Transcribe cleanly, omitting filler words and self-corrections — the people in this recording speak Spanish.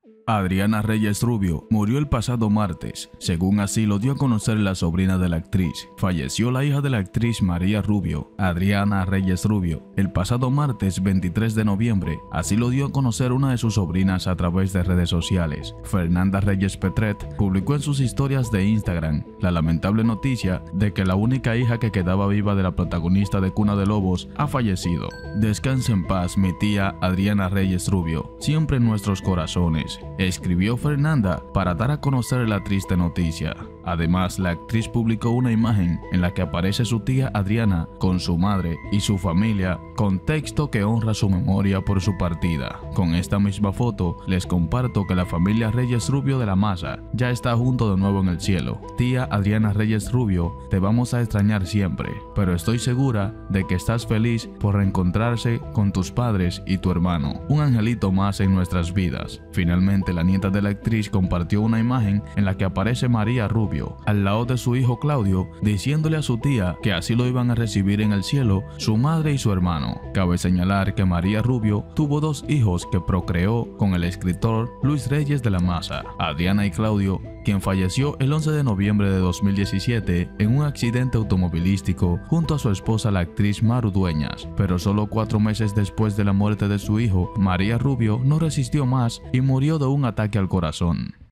Adriana Reyes Rubio murió el pasado martes, según así lo dio a conocer la sobrina de la actriz. Falleció la hija de la actriz María Rubio, Adriana Reyes Rubio, el pasado martes 23 de noviembre, así lo dio a conocer una de sus sobrinas a través de redes sociales. Fernanda Reyes Petret publicó en sus historias de Instagram la lamentable noticia de que la única hija que quedaba viva de la protagonista de Cuna de Lobos ha fallecido. Descansa en paz mi tía Adriana Reyes Rubio, siempre en nuestros corazones, escribió Fernanda para dar a conocer la triste noticia. Además, la actriz publicó una imagen en la que aparece su tía Adriana con su madre y su familia, con texto que honra su memoria por su partida. Con esta misma foto, les comparto que la familia Reyes Rubio de la Maza ya está junto de nuevo en el cielo. Tía Adriana Reyes Rubio, te vamos a extrañar siempre, pero estoy segura de que estás feliz por reencontrarse con tus padres y tu hermano. Un angelito más en nuestras vidas. Finalmente, la nieta de la actriz compartió una imagen en la que aparece María Rubio al lado de su hijo Claudio, diciéndole a su tía que así lo iban a recibir en el cielo su madre y su hermano. Cabe señalar que María Rubio tuvo dos hijos que procreó con el escritor Luis Reyes de la Maza, Adriana y Claudio, quien falleció el 11 de noviembre de 2017 en un accidente automovilístico junto a su esposa la actriz Maru Dueñas, pero solo 4 meses después de la muerte de su hijo, María Rubio no resistió más y murió de un ataque al corazón.